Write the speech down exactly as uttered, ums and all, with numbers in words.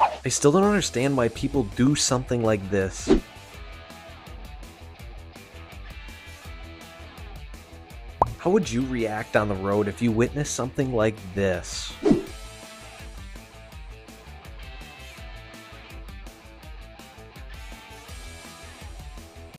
I still don't understand why people do something like this. How would you react on the road if you witnessed something like this?